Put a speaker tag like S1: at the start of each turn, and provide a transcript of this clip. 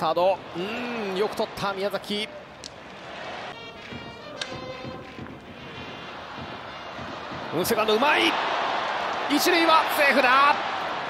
S1: サード、よく取った宮崎。セカンドうまい。一塁はセーフだ。